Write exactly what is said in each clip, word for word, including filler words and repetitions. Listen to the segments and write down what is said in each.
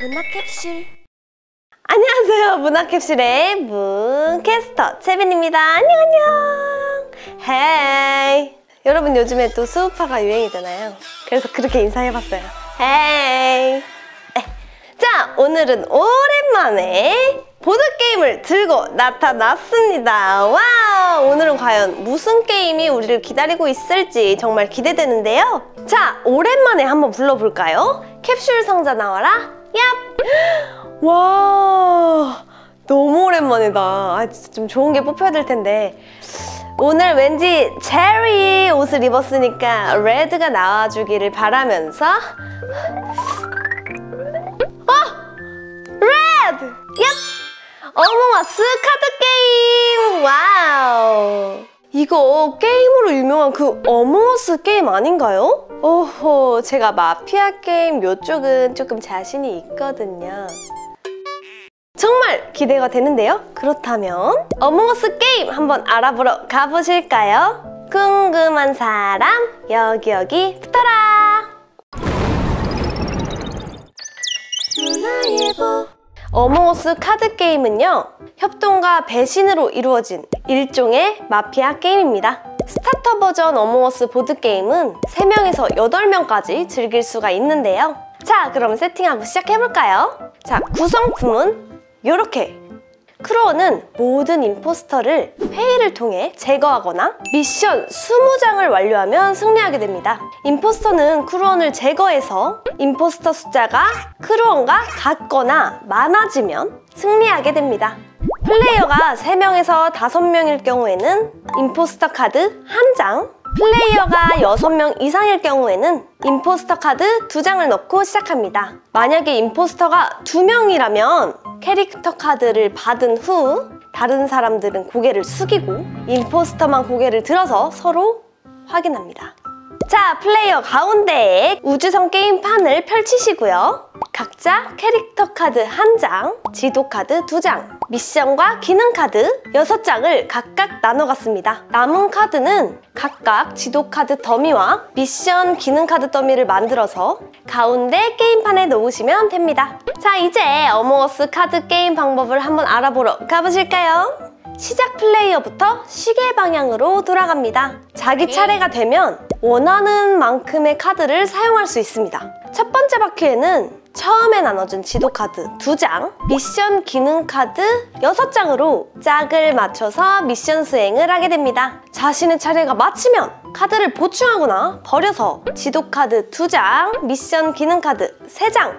문화캡슐. 안녕하세요. 문화캡슐의 문캐스터 채빈입니다. 안녕 안녕. 헤이. 여러분 요즘에 또 수우파가 유행이잖아요. 그래서 그렇게 인사해봤어요. 헤이. 자, 오늘은 오랜만에 보드게임을 들고 나타났습니다. 와, 오늘은 과연 무슨 게임이 우리를 기다리고 있을지 정말 기대되는데요. 자, 오랜만에 한번 불러볼까요? 캡슐 상자 나와라. 얍! 와, 너무 오랜만이다. 아, 진짜 좀 좋은 게 뽑혀야 될 텐데. 오늘 왠지 체리 옷을 입었으니까 레드가 나와주기를 바라면서 어! 레드! 얍! 어몽어스 카드 게임! 와우! 이거 게임으로 유명한 그 어몽어스 게임 아닌가요? 오호, 제가 마피아 게임 몇 쪽은 조금 자신이 있거든요. 정말 기대가 되는데요? 그렇다면 어몽어스 게임 한번 알아보러 가보실까요? 궁금한 사람 여기 여기 붙어라! 문화예보. 어몽어스 카드 게임은요, 협동과 배신으로 이루어진 일종의 마피아 게임입니다. 스타터 버전 어몽어스 보드게임은 세 명에서 여덟 명까지 즐길 수가 있는데요. 자, 그럼 세팅 한번 시작해볼까요? 자, 구성품은 요렇게. 크루어는 모든 임포스터를 회의를 통해 제거하거나 미션 이십 장을 완료하면 승리하게 됩니다. 임포스터는 크루원을 제거해서 임포스터 숫자가 크루원과 같거나 많아지면 승리하게 됩니다. 플레이어가 세 명에서 다섯 명일 경우에는 임포스터 카드 한 장, 플레이어가 여섯 명 이상일 경우에는 임포스터 카드 두 장을 넣고 시작합니다. 만약에 임포스터가 두 명이라면 캐릭터 카드를 받은 후 다른 사람들은 고개를 숙이고 임포스터만 고개를 들어서 서로 확인합니다. 자, 플레이어 가운데에 우주선 게임판을 펼치시고요. 각자 캐릭터 카드 한 장, 지도 카드 두 장, 미션과 기능 카드 여섯 장을 각각 나눠갔습니다. 남은 카드는 각각 지도 카드 더미와 미션 기능 카드 더미를 만들어서 가운데 게임판에 놓으시면 됩니다. 자, 이제 어몽어스 카드 게임 방법을 한번 알아보러 가보실까요? 시작 플레이어부터 시계 방향으로 돌아갑니다. 자기 차례가 되면 원하는 만큼의 카드를 사용할 수 있습니다. 첫 번째 바퀴에는 처음에 나눠준 지도 카드 두 장, 미션 기능 카드 여섯 장으로 짝을 맞춰서 미션 수행을 하게 됩니다. 자신의 차례가 마치면 카드를 보충하거나 버려서 지도 카드 두 장, 미션 기능 카드 세 장을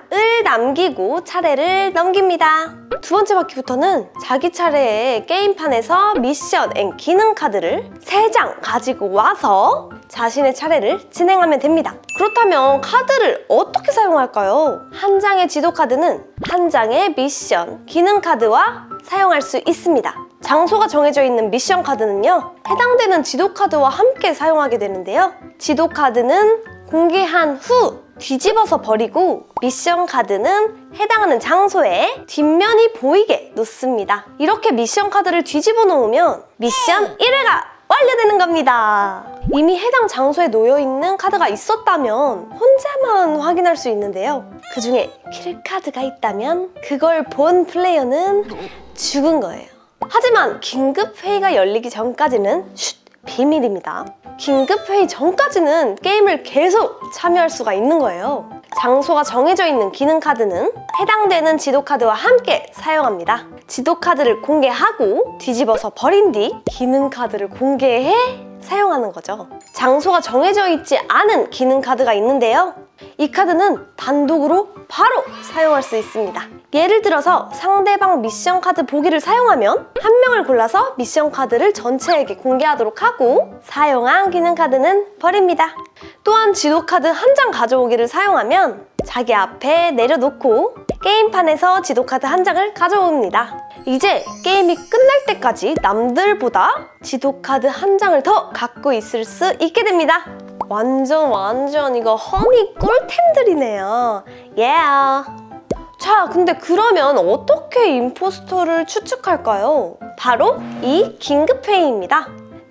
남기고 차례를 넘깁니다. 두 번째 바퀴부터는 자기 차례에 게임판에서 미션 앤 기능 카드를 세 장 가지고 와서 자신의 차례를 진행하면 됩니다. 그렇다면 카드를 어떻게 사용할까요? 한 장의 지도 카드는 한 장의 미션, 기능 카드와 사용할 수 있습니다. 장소가 정해져 있는 미션 카드는요, 해당되는 지도 카드와 함께 사용하게 되는데요. 지도 카드는 공개한 후 뒤집어서 버리고 미션 카드는 해당하는 장소에 뒷면이 보이게 놓습니다. 이렇게 미션 카드를 뒤집어 놓으면 미션 일 회가 완료되는 겁니다. 이미 해당 장소에 놓여있는 카드가 있었다면 혼자만 확인할 수 있는데요. 그 중에 킬카드가 있다면 그걸 본 플레이어는 죽은 거예요. 하지만 긴급회의가 열리기 전까지는 쉿! 비밀입니다. 긴급회의 전까지는 게임을 계속 참여할 수가 있는 거예요. 장소가 정해져 있는 기능 카드는 해당되는 지도 카드와 함께 사용합니다. 지도 카드를 공개하고 뒤집어서 버린 뒤 기능 카드를 공개해 사용하는 거죠. 장소가 정해져 있지 않은 기능 카드가 있는데요. 이 카드는 단독으로 바로 사용할 수 있습니다. 예를 들어서 상대방 미션 카드 보기를 사용하면 한 명을 골라서 미션 카드를 전체에게 공개하도록 하고 사용한 기능 카드는 버립니다. 또한 지도 카드 한 장 가져오기를 사용하면 자기 앞에 내려놓고 게임판에서 지도 카드 한 장을 가져옵니다. 이제 게임이 끝날 때까지 남들보다 지도 카드 한 장을 더 갖고 있을 수 있게 됩니다. 완전 완전 이거 허니 꿀템들이네요. 예. Yeah. 자, 근데 그러면 어떻게 임포스터를 추측할까요? 바로 이 긴급회의입니다.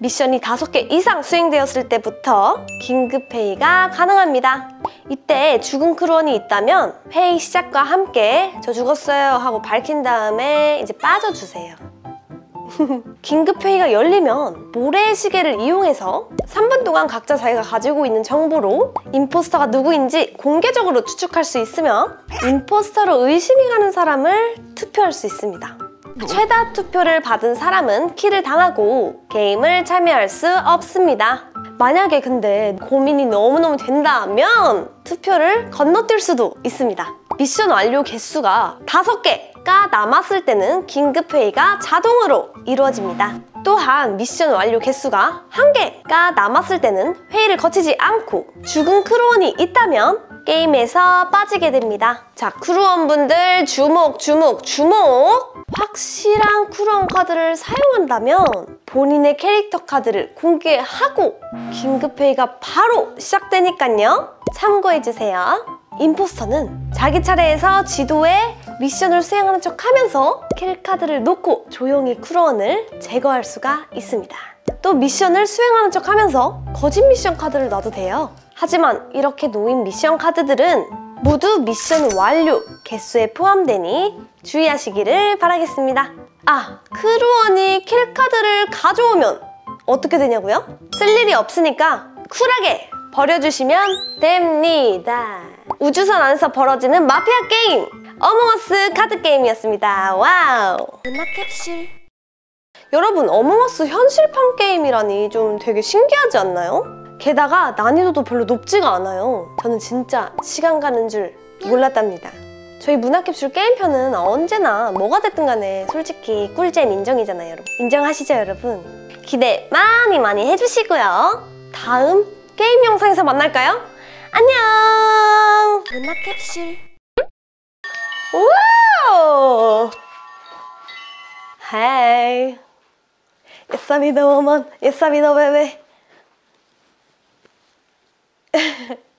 미션이 다섯 개 이상 수행되었을 때부터 긴급회의가 가능합니다. 이때 죽은 크루원이 있다면 회의 시작과 함께 저 죽었어요 하고 밝힌 다음에 이제 빠져주세요. 긴급회의가 열리면 모래시계를 이용해서 삼 분 동안 각자 자기가 가지고 있는 정보로 임포스터가 누구인지 공개적으로 추측할 수 있으며 임포스터로 의심이 가는 사람을 투표할 수 있습니다. 최다 투표를 받은 사람은 킬을 당하고 게임을 참여할 수 없습니다. 만약에 근데 고민이 너무너무 된다면 투표를 건너뛸 수도 있습니다. 미션 완료 개수가 다섯 개가 남았을 때는 긴급회의가 자동으로 이루어집니다. 또한 미션 완료 개수가 한 개가 남았을 때는 회의를 거치지 않고 죽은 크루원이 있다면 게임에서 빠지게 됩니다. 자, 크루원분들 주목 주목 주목! 확실한 크루원 카드를 사용한다면 본인의 캐릭터 카드를 공개하고 긴급회의가 바로 시작되니까요. 참고해주세요. 임포스터는 자기 차례에서 지도에 미션을 수행하는 척 하면서 킬카드를 놓고 조용히 크루원을 제거할 수가 있습니다. 또 미션을 수행하는 척 하면서 거짓 미션 카드를 놔도 돼요. 하지만 이렇게 놓인 미션 카드들은 모두 미션 완료 개수에 포함되니 주의하시기를 바라겠습니다. 아, 크루원이 킬카드를 가져오면 어떻게 되냐고요? 쓸 일이 없으니까 쿨하게 버려주시면 됩니다. 우주선 안에서 벌어지는 마피아 게임! 어몽어스 카드 게임이었습니다. 와우! 문화 캡슐. 여러분, 어몽어스 현실판 게임이라니 좀 되게 신기하지 않나요? 게다가 난이도도 별로 높지가 않아요. 저는 진짜 시간 가는 줄 몰랐답니다. 저희 문화캡슐 게임편은 언제나 뭐가 됐든 간에 솔직히 꿀잼 인정이잖아요, 여러분. 인정하시죠, 여러분? 기대 많이 많이 해주시고요. 다음 게임 영상에서 만날까요? 안녕! 문화캡슐. 와우! Hey! Yes, I'm the woman. Yes, I'm the baby.